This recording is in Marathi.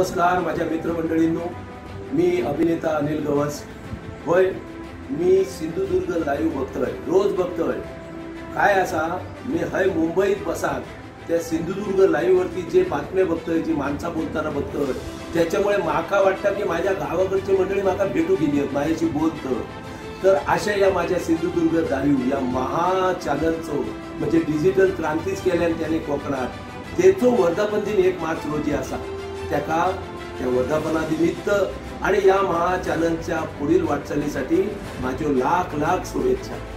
नमस्कार माझ्या मित्रमंडळींनो, मी अभिनेता अनिल गवस। होय, मी सिंधुदुर्ग लाईव्ह बघतोय, रोज बघतोय। काय असा मी हाय मुंबईत बसान त्या सिंधुदुर्ग लाईव्ह वरती जे बातम्या बघतोय, जी माणसं बोलताना बघतोय, त्याच्यामुळे माका वाटतं की माझ्या गावाकडची मंडळी माका भेटू गेली आहेत, माझ्याशी बोलतं। तर अशा या माझ्या सिंधुदुर्ग लाईव्ह या महा चॅनलचो म्हणजे डिजिटल क्रांतीच केल्यान त्याने कोकणात तेचो वर्धापन दिन 1 मार्च रोजी असा। त्या वर्धापनानिमित्त आणि या महा चॅनलच्या पुढील वाटचालीसाठी माझ्या लाख लाख शुभेच्छा।